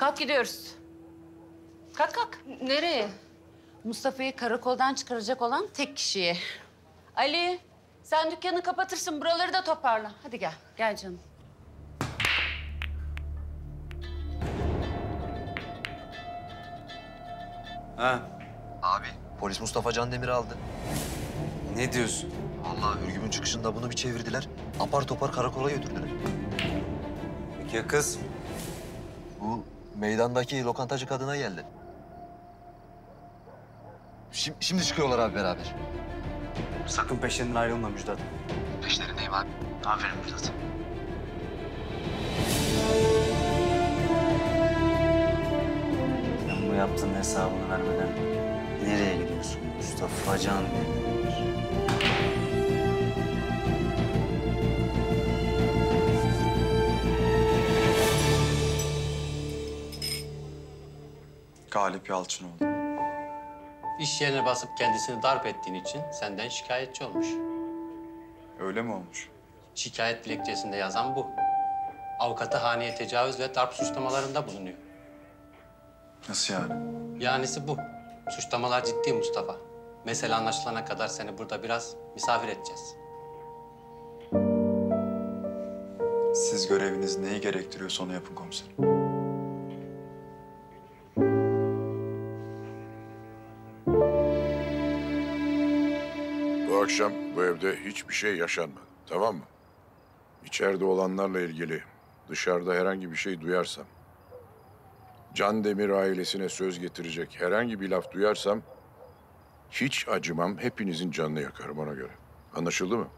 Kalk gidiyoruz. Kalk kalk. Nereye? Mustafa'yı karakoldan çıkaracak olan tek kişiye. Ali, sen dükkanı kapatırsın, buraları da toparla. Hadi gel, gel canım. Ha, Abi polis Mustafa Candemir'i aldı. ne diyorsun? Vallahi Ürgüp'ün çıkışında bunu bir çevirdiler. Apar topar karakola götürdüler. Peki ya kız? Bu meydandaki lokantacı kadına geldi. Şimdi çıkıyorlar abi beraber. Sakın peşlerinden ayrılma Müjdat. Peşlerindeyim abi. Aferin Müjdat. Sen bu yaptığın hesabını vermeden nereye gidiyorsun Mustafa Can Demir? Galip Yalçınoğlu. İş yerine basıp kendisini darp ettiğin için senden şikayetçi olmuş. Öyle mi olmuş? Şikayet dilekçesinde yazan bu. Avukatı haneye tecavüz ve darp suçlamalarında bulunuyor. Nasıl yani? Yanisi bu. Suçlamalar ciddi Mustafa. Mesele anlaşılana kadar seni burada biraz misafir edeceğiz. Siz göreviniz neyi gerektiriyorsa onu yapın komiserim. Bu akşam bu evde hiçbir şey yaşanmadı, tamam mı? İçeride olanlarla ilgili dışarıda herhangi bir şey duyarsam, Candemir ailesine söz getirecek herhangi bir laf duyarsam hiç acımam, hepinizin canını yakarım ona göre. Anlaşıldı mı?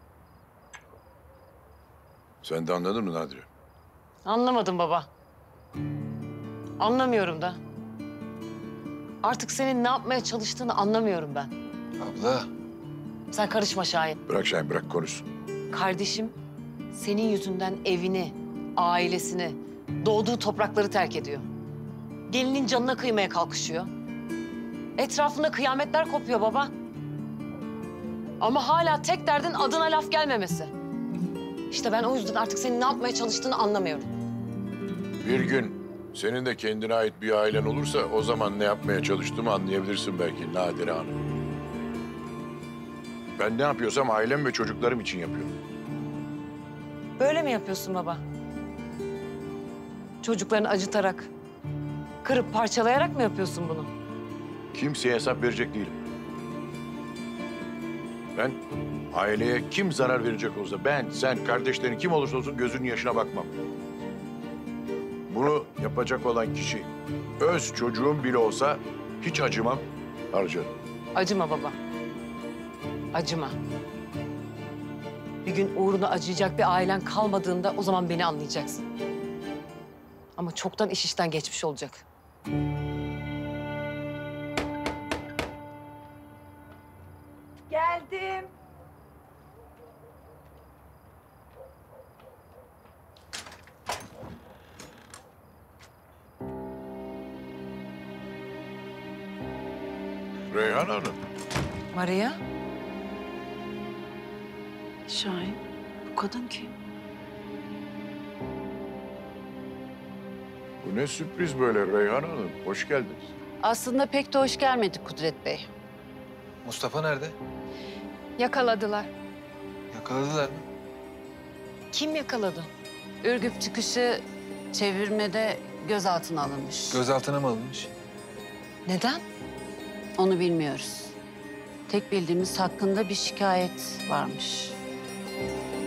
Sen de anladın mı Nadire? Anlamadım baba. Anlamıyorum da. Artık senin ne yapmaya çalıştığını anlamıyorum ben. Abla. Sen karışma Şahin. Bırak Şahin, bırak konuşsun. Kardeşim senin yüzünden evini, ailesini, doğduğu toprakları terk ediyor. Gelinin canına kıymaya kalkışıyor. Etrafında kıyametler kopuyor baba. Ama hala tek derdin adına laf gelmemesi. İşte ben o yüzden artık senin ne yapmaya çalıştığını anlamıyorum. Bir gün senin de kendine ait bir ailen olursa o zaman ne yapmaya çalıştığımı anlayabilirsin belki Nadire Hanım. Ben ne yapıyorsam ailem ve çocuklarım için yapıyorum. Böyle mi yapıyorsun baba? Çocuklarını acıtarak, kırıp parçalayarak mı yapıyorsun bunu? Kimseye hesap verecek değilim. Ben aileye kim zarar verecek olsa ben, sen, kardeşlerin kim olursa olsun gözünün yaşına bakmam. Bunu yapacak olan kişi öz çocuğum bile olsa hiç acımam, harcarım. Acıma baba. Acıma. Bir gün uğruna acıyacak bir ailen kalmadığında o zaman beni anlayacaksın. Ama çoktan iş işten geçmiş olacak. Geldim. Reyhan Hanım, Maria? Şahin, bu kadın kim? bu ne sürpriz böyle Reyhan Hanım. Hoş geldiniz. Aslında pek de hoş gelmedik Kudret Bey. Mustafa nerede? Yakaladılar. Yakaladılar mı? Kim yakaladı? Ürgüp çıkışı çevirmede gözaltına alınmış. Gözaltına mı alınmış? Neden? Onu bilmiyoruz. Tek bildiğimiz hakkında bir şikayet varmış.